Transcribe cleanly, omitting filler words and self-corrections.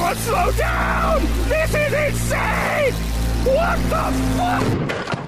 Everyone slow down! This is insane! What the fuck?